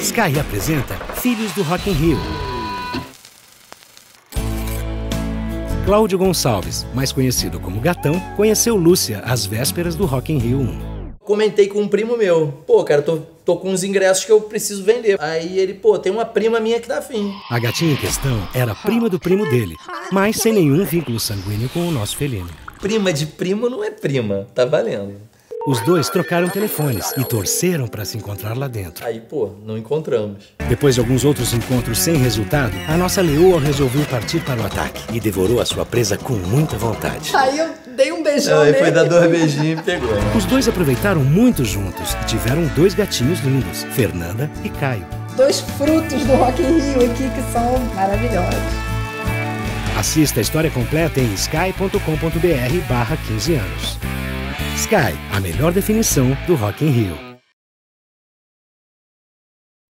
Sky apresenta Filhos do Rock in Rio. Cláudio Gonçalves, mais conhecido como Gatão, conheceu Lúcia às vésperas do Rock in Rio 1. Comentei com um primo meu, pô, cara, tô com uns ingressos que eu preciso vender. Aí ele, pô, tem uma prima minha que tá afim. A gatinha em questão era prima do primo dele, mas sem nenhum vínculo sanguíneo com o nosso felino. Prima de primo não é prima, tá valendo. Os dois trocaram telefones e torceram para se encontrar lá dentro. Aí, pô, não encontramos. Depois de alguns outros encontros sem resultado, a nossa leoa resolveu partir para o ataque e devorou a sua presa com muita vontade. Aí eu dei um beijão Aí nele. foi dar 2 beijinhos e pegou. Os dois aproveitaram muito juntos e tiveram 2 gatinhos lindos, Fernanda e Caio. 2 frutos do Rock in Rio aqui que são maravilhosos. Assista a história completa em sky.com.br/15 anos. Sky, a melhor definição do Rock in Rio.